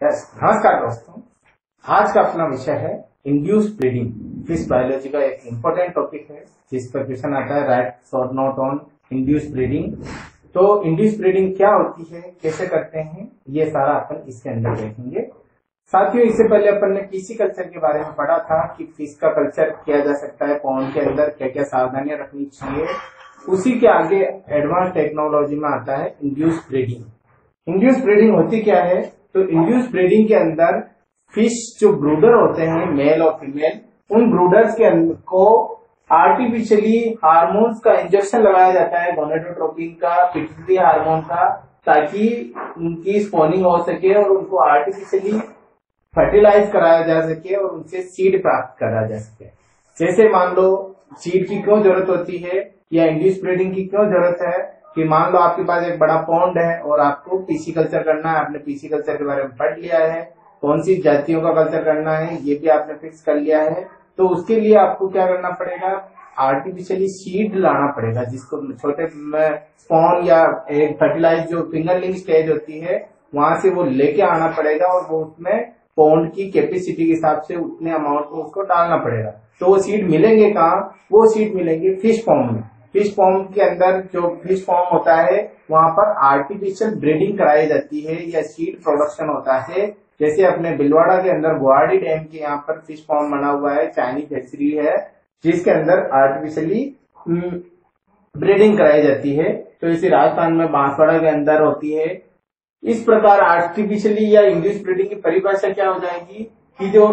नमस्कार दोस्तों, आज का अपना विषय है इंड्यूस ब्रीडिंग। फिश बायोलॉजी का एक इम्पोर्टेंट टॉपिक है जिस पर क्वेश्चन आता है, write short note on induce breeding. तो इंड्यूस ब्रीडिंग क्या होती है, कैसे करते हैं, ये सारा अपन इसके अंदर देखेंगे। साथियों, इससे पहले अपन ने पीसी कल्चर के बारे में पढ़ा था कि फिश का कल्चर किया जा सकता है पॉन्ड के अंदर, क्या क्या सावधानियां रखनी चाहिए। उसी के आगे एडवांस टेक्नोलॉजी में आता है इंड्यूस ब्रीडिंग। इंड्यूस ब्रीडिंग होती क्या है? तो इंड्यूस ब्रीडिंग के अंदर फिश जो ब्रूडर होते हैं, मेल और फीमेल, उन ब्रूडर्स के को आर्टिफिशियली हार्मोन्स का इंजेक्शन लगाया जाता है, गोनेडोट्रोपिन का, पिट्यूटरी हार्मोन का, ताकि उनकी स्पॉनिंग हो सके और उनको आर्टिफिशियली फर्टिलाइज कराया जा सके और उनसे सीड प्राप्त करा जा सके। जैसे मान लो सीड की क्यों जरूरत होती है या इंड्यूस ब्रीडिंग की क्यों जरूरत है कि मान लो आपके पास एक बड़ा पॉन्ड है और आपको पीसी कल्चर करना है। आपने पीसी कल्चर के बारे में पढ़ लिया है, कौन सी जातियों का कल्चर करना है ये भी आपने फिक्स कर लिया है। तो उसके लिए आपको क्या करना पड़ेगा, आर्टिफिशियली सीड लाना पड़ेगा, जिसको छोटे स्पॉन या एक फर्टिलाइज जो फिंगरलिंग स्टेज होती है वहां से वो लेके आना पड़ेगा और वो उसमें पॉन्ड की कैपेसिटी के हिसाब से उतने अमाउंट को उसको डालना पड़ेगा। तो वो सीड मिलेंगे कहाँ? वो सीड मिलेंगे फिश फॉर्म में। फिश फॉर्म के अंदर जो फिश फॉर्म होता है वहां पर आर्टिफिशियल ब्रीडिंग कराई जाती है या सीड प्रोडक्शन होता है। जैसे अपने बिलवाड़ा के अंदर गुवाहाटी डैम के यहाँ पर फिश फॉर्म बना हुआ है, चाइनीज हैचरी है, जिसके अंदर आर्टिफिशियली ब्रीडिंग कराई जाती है। तो इसे राजस्थान में बांसवाड़ा के अंदर होती है। इस प्रकार आर्टिफिशियली या इंड्यूस ब्रीडिंग की परिभाषा क्या हो जाएगी कि जो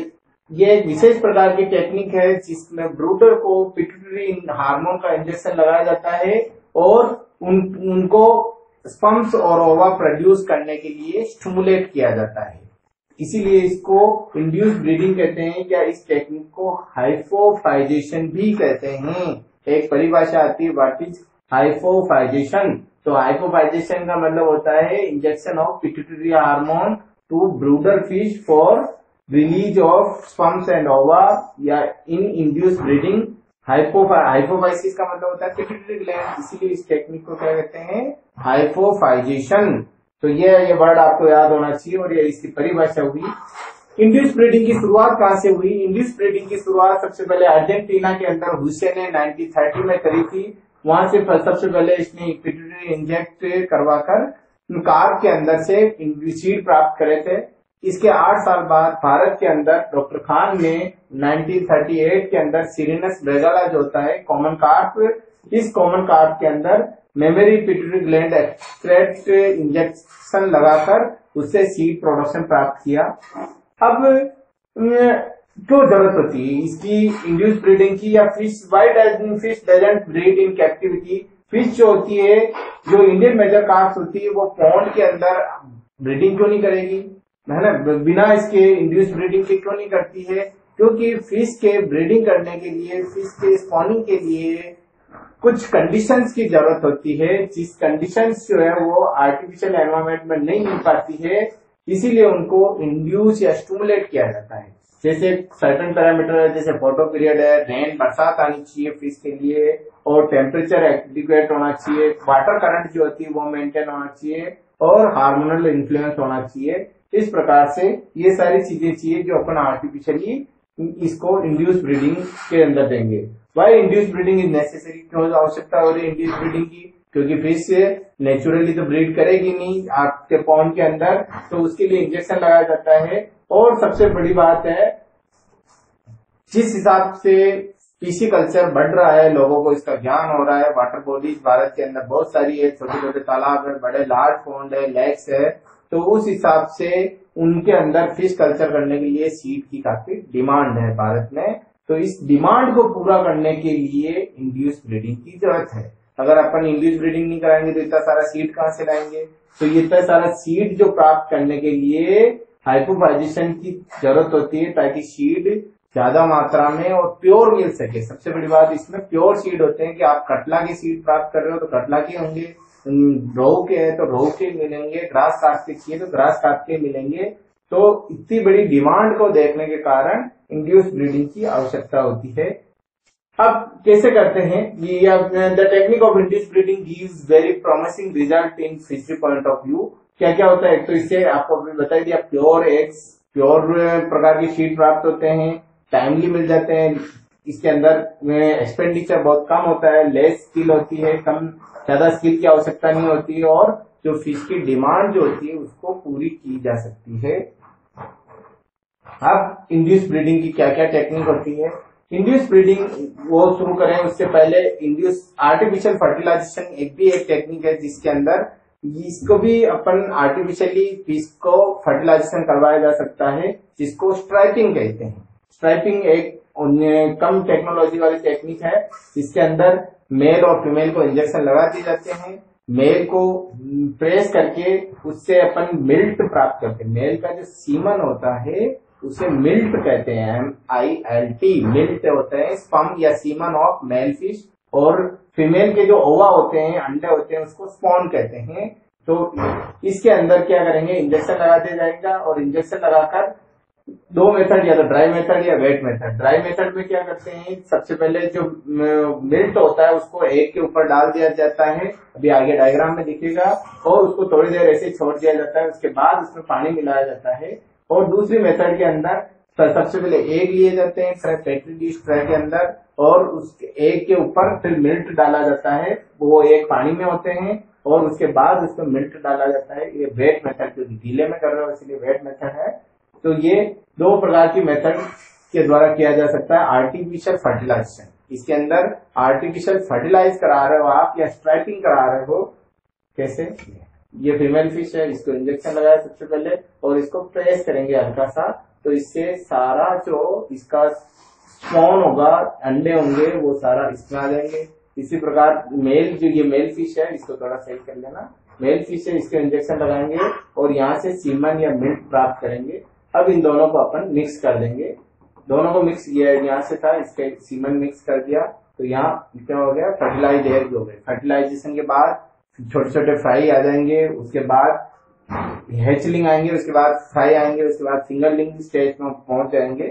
ये एक विशेष प्रकार की टेक्निक है जिसमें ब्रूडर को पिट्यूटरी हार्मोन का इंजेक्शन लगाया जाता है और उनको स्पर्म्स और ओवा प्रोड्यूस करने के लिए स्टिमुलेट किया जाता है। इसीलिए इसको इंड्यूस ब्रीडिंग कहते हैं या इस टेक्निक को हाइपोफाइजेशन भी कहते हैं। एक परिभाषा आती है, व्हाट इज हाइपोफाइजेशन। तो हाइपोफाइजेशन का मतलब होता है injection of pituitary hormone to brooder fish for release of sperms and ova या इन इंड्यूस ब्रीडिंग। हाइपोफाइसिस का मतलब होता है पिट्यूटरी ग्लैंड, इसीलिए इस टेक्निक को क्या कहते हैं, हाइपोफाइजेशन। तो ये वर्ड आपको याद होना चाहिए और ये इसकी परिभाषा हुई। इंड्यूस ब्रीडिंग की शुरुआत कहां से हुई? इंड्यूस ब्रीडिंग की शुरुआत सबसे पहले अर्जेंटीना के अंदर हुसैन ने 1930 में करी थी। वहां से सबसे पहले इसने पिट्यूटरी इंजेक्ट करवाकर कार्प के अंदर से सीड प्राप्त करे थे। इसके 8 साल बाद भारत के अंदर डॉक्टर खान ने 1938 के अंदर सिरिनस ब्रेगाला जो होता है कॉमन कार्प, इस कॉमन कार्प के अंदर memory pituitary gland extract injection लगाकर उससे सीड प्रोडक्शन प्राप्त किया। अब क्यों जरूरत होती है इसकी इंड्यूस ब्रीडिंग की या fish doesn't breed in captivity. Fish जो होती है, जो इंडियन मेजर कार्प्स होती है, वो पॉन्ड के अंदर ब्रीडिंग क्यों नहीं करेगी, है ना, बिना इसके इंड्यूस ब्रीडिंग के क्यों नहीं करती है? क्योंकि फिश के ब्रीडिंग करने के लिए, फिश के स्पॉनिंग के लिए कुछ कंडीशंस की जरूरत होती है, जिस कंडीशंस जो है वो आर्टिफिशियल एनवायरनमेंट में नहीं मिल पाती है। इसीलिए उनको इंड्यूस या स्टिमुलेट किया जाता है। जैसे सर्टेन पैरामीटर है, जैसे फोटो पीरियड है, रेन बरसात आनी चाहिए फिश के लिए, और टेम्परेचर एडिक्वेट होना चाहिए, वाटर करंट जो होती है वो मेंटेन होना चाहिए, और हार्मोनल इन्फ्लुएंस होना चाहिए। इस प्रकार से ये सारी चीजें चाहिए जो अपन आर्टिफिशियली इसको इंड्यूस ब्रीडिंग के अंदर देंगे। Why induce breeding is necessary, क्यों आवश्यकता हो रही है इंड्यूस ब्रीडिंग की? क्योंकि फिश नेचुरली तो ब्रीड करेगी नहीं आपके पॉन्ड के अंदर, तो उसके लिए इंजेक्शन लगाया जाता है। और सबसे बड़ी बात है, जिस हिसाब से पीसी कल्चर बढ़ रहा है, लोगों को इसका ज्ञान हो रहा है, वाटर बॉडीज भारत के अंदर बहुत सारी है, छोटे छोटे तालाब है, बड़े लार्ज पॉन्ड है, लेक्स है, तो उस हिसाब से उनके अंदर फिश कल्चर करने के लिए सीड की काफी डिमांड है भारत में। तो इस डिमांड को पूरा करने के लिए इंड्यूस ब्रीडिंग की जरूरत है। अगर अपन इंड्यूस ब्रीडिंग नहीं कराएंगे तो इतना सारा सीड कहाँ से लाएंगे? तो ये इतना सारा सीड जो प्राप्त करने के लिए हाइपोफाइजेशन की जरूरत होती है, ताकि सीड ज्यादा मात्रा में और प्योर मिल सके। सबसे बड़ी बात इसमें प्योर सीड होते हैं कि आप कटला के सीड प्राप्त कर रहे हो तो कटला के होंगे, रोहू के है तो रोहू के मिलेंगे, ग्रास काट के चाहिए तो ग्रास काट के मिलेंगे। तो इतनी बड़ी डिमांड को देखने के कारण इंड्यूस ब्रीडिंग की आवश्यकता होती है। अब कैसे करते हैं ये? The technique of induce breeding gives very promising result in fishery point of view. क्या क्या होता है, एक तो इससे आपको अभी बता दिया प्योर एग्स, प्योर प्रकार की शीट प्राप्त होते हैं, टाइमली मिल जाते हैं, इसके अंदर एक्सपेंडिचर बहुत कम होता है, लेस स्किल होती है, कम ज्यादा स्किल की आवश्यकता नहीं होती है, और जो फिश की डिमांड जो होती है उसको पूरी की जा सकती है। अब इंड्यूस ब्रीडिंग की क्या क्या टेक्निक होती है, इंड्यूस ब्रीडिंग वो शुरू करें उससे पहले इंड्यूस आर्टिफिशियल फर्टिलाइजेशन एक टेक्निक है, जिसके अंदर इसको भी अपन आर्टिफिशियली फिश को फर्टिलाइजेशन करवाया जा सकता है, जिसको स्ट्राइपिंग कहते हैं। स्ट्राइपिंग एक कम टेक्नोलॉजी वाली टेक्निक है, जिसके अंदर मेल और फीमेल को इंजेक्शन लगा दिए जाते हैं, मेल को प्रेस करके उससे अपन मिल्ट प्राप्त करते हैं। मेल का जो सीमन होता है उसे मिल्ट कहते हैं, MILT, मिल्ट होते हैं स्पर्म या सीमन ऑफ मेल फिश, और फीमेल के जो ओवा होते हैं, अंडे होते हैं, उसको स्पॉन कहते हैं। तो इसके अंदर क्या करेंगे, इंजेक्शन लगा दिया जाएगा, और इंजेक्शन लगाकर दो मेथड, या तो ड्राई मेथड या वेट मेथड। ड्राई मेथड में क्या करते हैं, सबसे पहले जो मिल्ट होता है उसको एग के ऊपर डाल दिया जाता है, अभी आगे डायग्राम में दिखेगा, और उसको थोड़ी देर ऐसे छोड़ दिया जाता है, उसके बाद उसमें पानी मिलाया जाता है। और दूसरी मेथड के अंदर सबसे पहले एग लिए जाते हैं पेट्री डिश ट्रे के अंदर, और उस एग के ऊपर फिर मिल्ट डाला जाता है, वो एग पानी में होते हैं, और उसके बाद उसमें मिल्ट डाला जाता है। ये वेट मेथड, क्योंकि गीले में कर रहे हो इसलिए वेट मेथड है। तो ये दो प्रकार की मेथड के द्वारा किया जा सकता है आर्टिफिशियल फर्टिलाइजेशन। इसके अंदर आर्टिफिशियल फर्टिलाइज करा रहे हो आप या स्ट्राइपिंग करा रहे हो, कैसे, ये फीमेल फिश है, इसको इंजेक्शन लगाया सबसे पहले, और इसको प्रेस करेंगे हल्का सा, तो इससे सारा जो इसका स्पॉन होगा, अंडे होंगे, वो सारा इसमें आ जाएंगे। इसी प्रकार मेल, जो ये मेल फिश है, इसको थोड़ा सही कर लेना, मेल फिश है, इसको इंजेक्शन लगाएंगे और यहाँ से सीमन या मिल्क प्राप्त करेंगे। अब इन दोनों को अपन मिक्स कर देंगे, दोनों को मिक्स, ये यहाँ से था, इसके सीमन मिक्स कर दिया, तो यहाँ क्या हो गया, फर्टिलाइज एग हो गए। फर्टिलाइजेशन के बाद छोटे छोटे फ्राई आ जाएंगे, उसके बाद हैचलिंग आएंगे, उसके बाद फ्राई आएंगे, उसके बाद फिंगरलिंग स्टेज में पहुंच जाएंगे।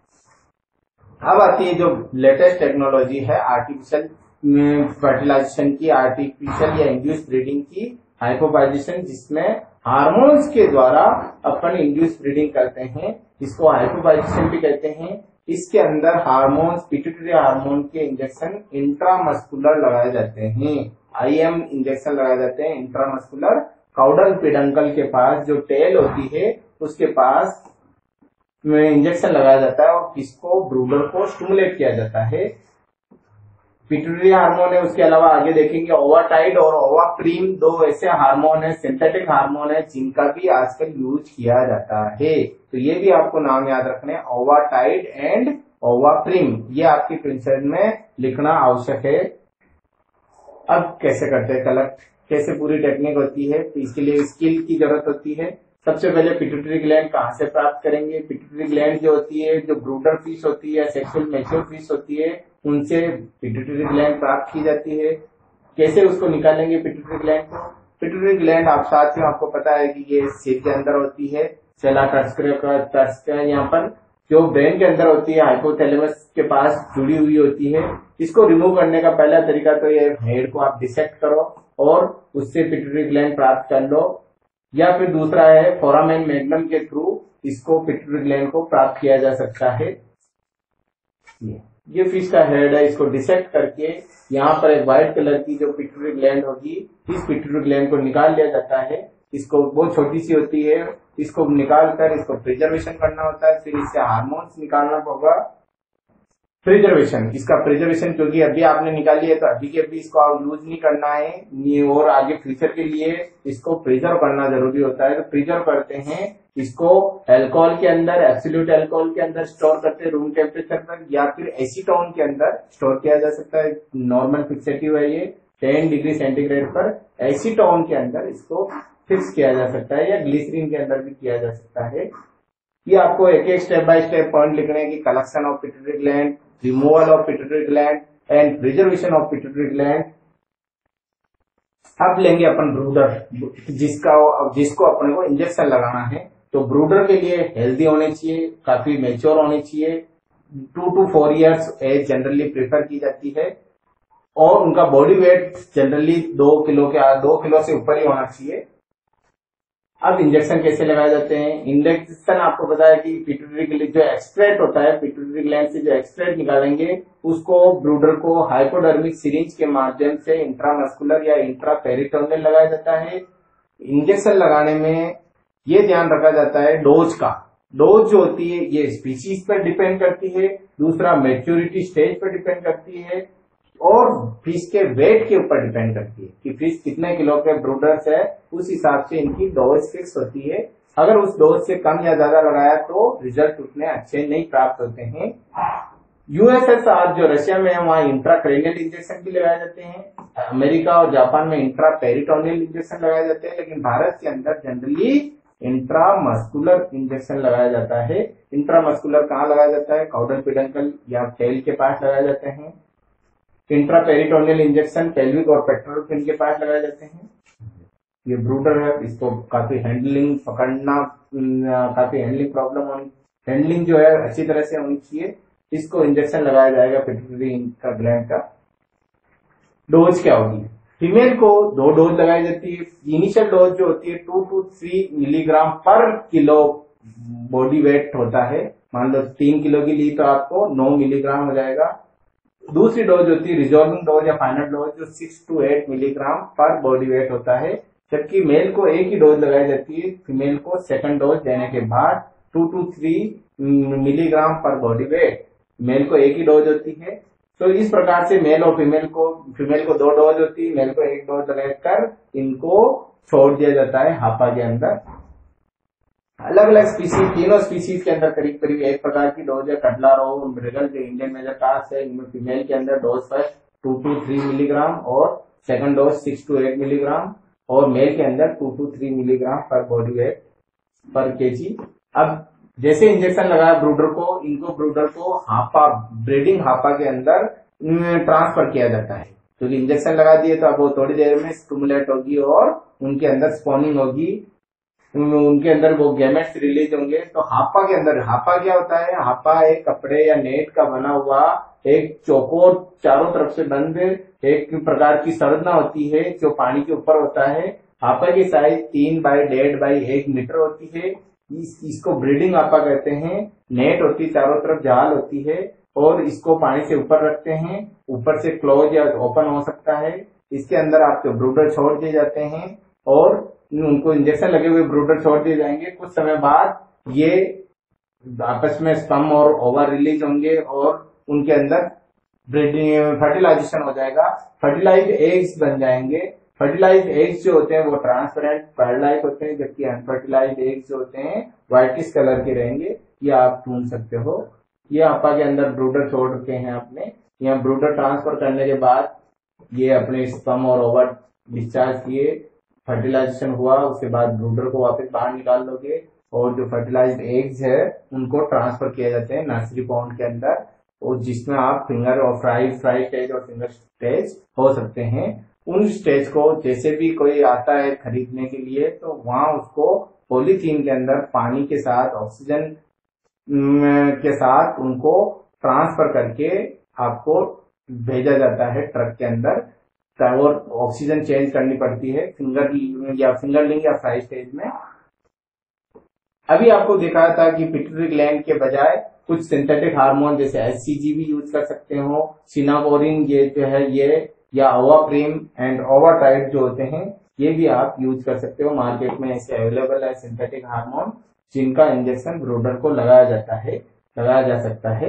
अब आती है जो लेटेस्ट टेक्नोलॉजी है आर्टिफिशियल फर्टिलाइजेशन की, आर्टिफिशियल या इंड्यूस ब्रीडिंग की, हाइपोपाइजेशन, जिसमें हार्मोन्स के द्वारा अपन इंड्यूस ब्रीडिंग करते हैं, जिसको हाइपोपाइजेशन भी कहते हैं। इसके अंदर हार्मोन्स, पिट्यूटरी हार्मोन के इंजेक्शन इंट्रामस्कुलर लगाए जाते हैं, IM इंजेक्शन लगाए जाते हैं इंट्रामस्कुलर। काउडल पेडंकल के पास जो टेल होती है उसके पास इंजेक्शन लगाया जाता है, और किसको, ब्रूडर को स्टिमुलेट किया जाता है। पिट्यूटरी हार्मोन है, उसके अलावा आगे देखेंगे ओवाटाइड और ओवाप्रीम, दो ऐसे हार्मोन है, सिंथेटिक हार्मोन है, जिनका भी आजकल यूज किया जाता है। तो ये भी आपको नाम याद रखने, ओवाटाइड एंड ओवाप्रीम, ये आपकी प्रिंसिपल में लिखना आवश्यक है। अब कैसे करते हैं कलेक्ट, कैसे पूरी टेक्निक होती है, तो इसके लिए स्किल की जरूरत होती है। सबसे पहले पिट्यूटरी ग्लैंड कहाँ से प्राप्त करेंगे, पिट्यूटरी ग्लैंड जो होती है, जो ब्रूडर फिश होती है, सेक्सुअल मैच्योर फिश होती है, उनसे पिट्यूटरी ग्लैंड प्राप्त की जाती है। कैसे उसको निकालेंगे पिट्यूटरी ग्लैंड को, पिट्यूटरी ग्लैंड आप साथियों आपको पता है कि ये सिर के अंदर होती है, सेला टर्स्क यहाँ पर जो ब्रेन के अंदर होती है, हाइपोथैलेमस के पास जुड़ी हुई होती है। इसको रिमूव करने का पहला तरीका तो ये हेड को आप डिसेक्ट करो और उससे पिट्यूटरी ग्लैंड प्राप्त कर लो, या फिर दूसरा है फोरामेन मैग्नम के थ्रू इसको पिट्यूटरी ग्लैंड को प्राप्त किया जा सकता है। ये फिश का हेड है, इसको डिसेक्ट करके यहाँ पर एक व्हाइट कलर की जो पिट्यूटरी ग्लैंड होगी, इस पिट्यूटरी ग्लैंड को निकाल लिया जाता है। इसको बहुत छोटी सी होती है, इसको निकाल कर इसको प्रिजर्वेशन करना होता है, फिर इससे हार्मोन्स निकालना होगा। प्रिजर्वेशन, इसका प्रिजर्वेशन क्योंकि अभी आपने निकाली है तो अभी के अभी इसको आप यूज नहीं करना है, और आगे फ्यूचर के लिए इसको प्रिजर्व करना जरूरी होता है। तो प्रिजर्व करते हैं इसको अल्कोहल के अंदर, एब्सोल्यूट अल्कोहल के अंदर स्टोर करते हैं रूम टेम्परेचर पर, या फिर एसीटोन के अंदर स्टोर किया जा सकता है। नॉर्मल फिक्सेटिव है ये 10 डिग्री सेंटीग्रेड पर, एसीटोन के अंदर इसको फिक्स किया जा सकता है, या ग्लिसरीन के अंदर भी किया जा सकता है। ये आपको एक एक स्टेप बाय स्टेप पॉइंट लिखने हैं कि collection of pituitary gland, removal of pituitary gland and preservation of pituitary gland. अब लेंगे अपन ब्रूडर, जिसको अपने को इंजेक्शन लगाना है। तो ब्रूडर के लिए हेल्दी होने चाहिए, काफी मेच्योर होने चाहिए, 2 to 4 years age generally prefer की जाती है, और उनका बॉडी वेट जनरली 2 किलो से ऊपर ही होना चाहिए। अब इंजेक्शन कैसे लगाए जाते हैं? इंजेक्शन आपको पता है कि पिट्यूटरी जो एक्सट्रैक्ट होता है, पिट्यूटरी ग्लैंड से जो एक्सट्रैक्ट निकालेंगे उसको ब्रूडर को हाइपोडर्मिक सिरिंज के माध्यम से इंट्रामस्कुलर या इंट्रापेरिटोनियल लगाया जाता है। इंजेक्शन लगाने में ये ध्यान रखा जाता है डोज का। डोज जो होती है ये स्पीशीज पर डिपेंड करती है, दूसरा मैच्योरिटी स्टेज पर डिपेंड करती है, और फिश के वेट के ऊपर डिपेंड करती है कि फिश कितने किलो के ब्रूडर्स है, उस हिसाब से इनकी डोज फिक्स होती है। अगर उस डोज से कम या ज्यादा लगाया तो रिजल्ट उतने अच्छे नहीं प्राप्त होते हैं। यूएसएसआर जो रशिया में है वहां इंट्राक्रेनियल इंजेक्शन भी लगाए जाते हैं। अमेरिका और जापान में इंट्रापेरिटोनियल इंजेक्शन लगाए जाते हैं, लेकिन भारत के अंदर जनरली इंट्रामस्कुलर इंजेक्शन लगाया जाता है। इंट्रामस्कुलर कहाँ लगाया जाता है? काउडल पेडंकल या टेल के पास लगाए जाते हैं। इंट्रापेरिटोनियल इंजेक्शन पेल्विक और पेक्टोरल फिन के पास लगाए जाते हैं। ये ब्रूडर है, इसको काफी हैंडलिंग पकड़ना, काफी हैंडलिंग प्रॉब्लम होनी, हैंडलिंग जो है अच्छी तरह से होनी चाहिए। इसको इंजेक्शन लगाया जाएगा पिट्यूटरी का ग्लैंड का। डोज क्या होगी? फीमेल को 2 डोज लगाई जाती है। इनिशियल डोज जो होती है 2 to 3 मिलीग्राम पर किलो बॉडी वेट होता है। मान लो 3 किलो की ली तो आपको 9 मिलीग्राम हो जाएगा। दूसरी डोज होती है रिजॉल्विंग डोज या फाइनल डोज, जो 6 to 8 मिलीग्राम पर बॉडी वेट होता है। जबकि मेल को एक ही डोज लगाई जाती है। फीमेल को सेकंड डोज देने के बाद 2 to 3 मिलीग्राम पर बॉडी वेट, मेल को एक ही डोज होती है। तो इस प्रकार से मेल और फीमेल को 2 डोज होती है, मेल को 1 डोज लगाकर इनको छोड़ दिया जाता है हापा के अंदर। अलग अलग स्पीसीज, तीनों स्पीसीज के अंदर करीब करीब एक प्रकार की डोज है। कटला रोहू, मृगल जो इंडियन मेजर कास्ट है, इनमें फीमेल के अंदर डोज फर्स्ट 2 to 3 मिलीग्राम और सेकंड डोज 6 to 8 मिलीग्राम, और मेल के अंदर 2 to 3 मिलीग्राम पर बॉडी वेट पर केजी। अब जैसे इंजेक्शन लगाया ब्रूडर को, इनको ब्रूडर को हापा, ब्रीडिंग हापा के अंदर ट्रांसफर किया जाता है। क्योंकि इंजेक्शन लगा दिए तो अब वो थोड़ी देर में स्टिमुलेट होगी और उनके अंदर स्पॉनिंग होगी, उनके अंदर वो गैमेट्स रिलीज होंगे। तो हापा के अंदर, हापा क्या होता है? हापा एक कपड़े या नेट का बना हुआ एक चौकोर चारों तरफ से बंद एक प्रकार की संरचना होती है जो पानी के ऊपर होता है। हापा की साइज 3 by 1.5 by 1 मीटर होती है। इसको ब्रीडिंग हापा कहते हैं। नेट होती, चारों तरफ जाल होती है और इसको पानी से ऊपर रखते हैं। ऊपर से क्लोज या ओपन हो सकता है। इसके अंदर आपके ब्रूडर छोड़ दिए जाते हैं और उनको इंजेक्शन लगे हुए ब्रूडर छोड़ दिए जाएंगे। कुछ समय बाद ये आपस में स्पर्म और ओवर रिलीज होंगे और उनके अंदर ब्रीडिंग फर्टिलाइजेशन हो जाएगा। फर्टिलाइज्ड एग्स बन जाएंगे। फर्टिलाइज्ड एग्स जो होते हैं वो ट्रांसपेरेंट पैड लाइक होते हैं, जबकि अनफर्टिलाइज्ड एग्स जो होते हैं व्हाइटिश कलर के रहेंगे। ये आप ढूंढ सकते हो। ये आपा के अंदर ब्रूडर छोड़ रखे हैं आपने। यहाँ ब्रूडर ट्रांसफर करने के बाद ये अपने स्पर्म और ओवर डिस्चार्ज किए, फर्टिलाइजेशन हुआ, उसके बाद ब्रूडर को वापस बाहर निकाल दोगे और जो फर्टिलाइज्ड एग्स है उनको ट्रांसफर किए जाते हैं नर्सरी पॉन्ड के अंदर, और जिसमें आप फिंगर और फ्राई स्टेज और फिंगर स्टेज हो सकते हैं। उन स्टेज को जैसे भी कोई आता है खरीदने के लिए तो वहां उसको पॉलीथीन के अंदर पानी के साथ, ऑक्सीजन के साथ उनको ट्रांसफर करके आपको भेजा जाता है ट्रक के अंदर, और ऑक्सीजन चेंज करनी पड़ती है फिंगरलिंग या फ्राई स्टेज में। अभी आपको दिखाया था कि पिट्यूटरी ग्लैंड के बजाय कुछ सिंथेटिक हार्मोन जैसे एचसीजी भी यूज कर सकते हो। सिनाकोरिन ये जो है ये, या ओवाप्रिम एंड ओवाटाइड जो होते हैं ये भी आप यूज कर सकते हो। मार्केट में ऐसे अवेलेबल है सिंथेटिक हार्मोन जिनका इंजेक्शन ब्रूडर को लगाया जा सकता है।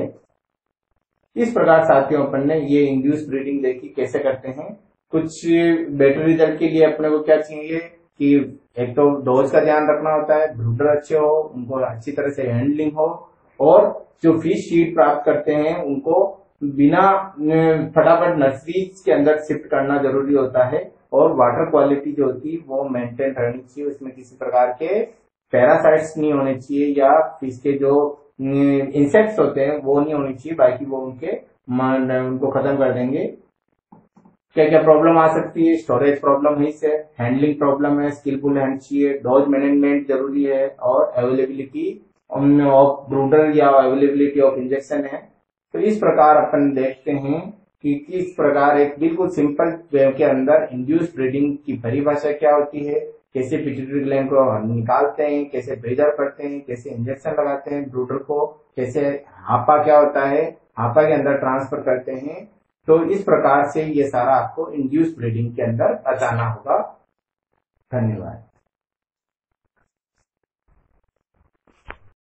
इस प्रकार साथियों अपन ने ये इंड्यूस ब्रीडिंग देखी कैसे करते हैं। कुछ बेटर रिजल्ट के लिए अपने को क्या चाहिए कि एक तो डोज का ध्यान रखना होता है, ब्रूडर अच्छे हो, उनको अच्छी तरह से हैंडलिंग हो, और जो फिश फीड प्राप्त करते हैं उनको बिना फटाफट नर्सरीज के अंदर शिफ्ट करना जरूरी होता है, और वाटर क्वालिटी जो होती है वो मेंटेन रहनी चाहिए। उसमें किसी प्रकार के पैरासाइट्स नहीं होने चाहिए या फिश के जो इंसेक्ट्स होते हैं वो नहीं होनी चाहिए, बाकी वो उनको खत्म कर देंगे। क्या क्या प्रॉब्लम आ सकती है? स्टोरेज प्रॉब्लम है, इससे हैंडलिंग प्रॉब्लम है, स्किलफुल हैंड चाहिए, डोज मैनेजमेंट जरूरी है, और अवेलेबिलिटी ऑफ ब्रूडर या अवेलेबिलिटी ऑफ इंजेक्शन है। तो इस प्रकार अपन देखते हैं कि किस प्रकार एक बिल्कुल सिंपल वे के अंदर इंड्यूस ब्रीडिंग की परिभाषा क्या होती है, कैसे पिट्यूटरी ग्लैंड को निकालते हैं, कैसे प्रेजर करते हैं, कैसे इंजेक्शन लगाते हैं ब्रूडर को, कैसे हापा क्या होता है, हापा के अंदर ट्रांसफर करते हैं। तो इस प्रकार से ये सारा आपको इंड्यूस ब्रीडिंग के अंदर बताना होगा। धन्यवाद।